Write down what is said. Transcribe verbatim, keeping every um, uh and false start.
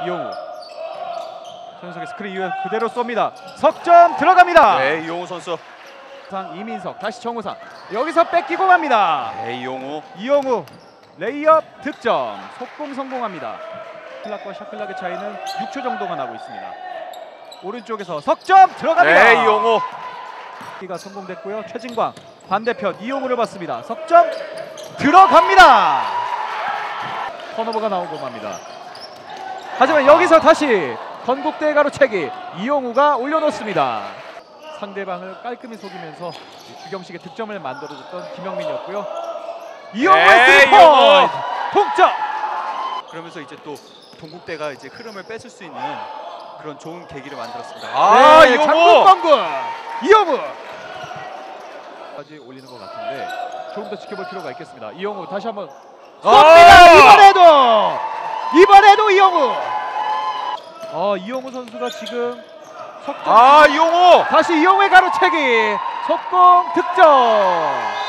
이용우 전석의 스크린 이후에 그대로 쏩니다. 석점 들어갑니다. 네, 이용우 선수. 상 이민석 다시 정우상 여기서 뺏기고 갑니다. 네, 이용우. 이용우 레이업 득점 속공 성공합니다. 클락과 샤클락의 차이는 육 초 정도가 나고 있습니다. 오른쪽에서 석점 들어갑니다. 네, 이용우. 가 성공됐고요. 최진광 반대편 이용우를 받습니다. 석점 들어갑니다. 턴오버가 나오고 맙니다. 하지만 여기서 다시 건국대 가로채기 이용우가 올려놓습니다. 상대방을 깔끔히 속이면서 주경식의 득점을 만들어줬던 김영민이었고요. 이용우의 네, 스리 포인트 동점. 그러면서 이제 또 동국대가 이제 흐름을 뺏을 수 있는 그런 좋은 계기를 만들었습니다. 아, 네, 이용우 장군방군 이용우 까지 올리는 것 같은데 조금 더 지켜볼 필요가 있겠습니다. 이용우 다시 한번 쏩니다. 아! 이번에도 이번에도 이용우. 어, 이용우 선수가 지금 석점. 아, 이용우. 다시 이용우의 가로채기 속공 득점.